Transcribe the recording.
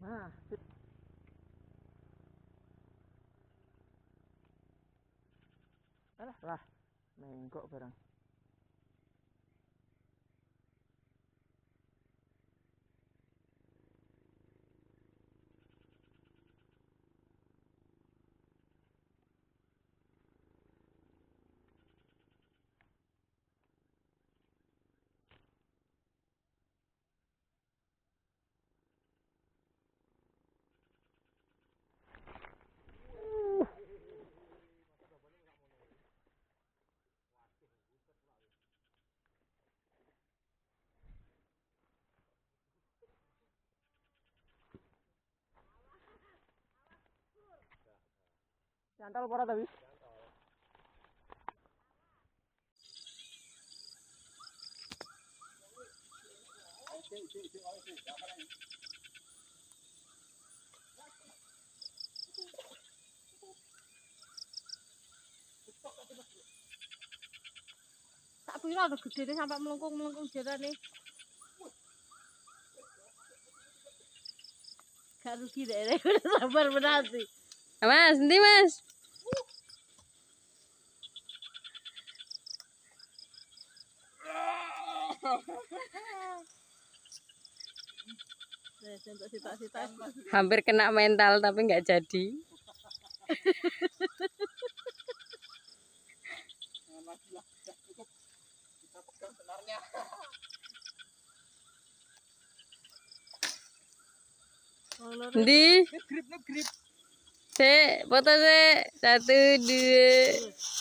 Nah, sip. Alah, lah, menggok barang. Nyantol apa ora tapi? Tak pira lho gedene sampai melengkung-melengkung jarane. Gak rugi deh, sabar berarti. Mas, nanti Mas. Hampir kena mental tapi nggak jadi. Di, foto sih 1, 2.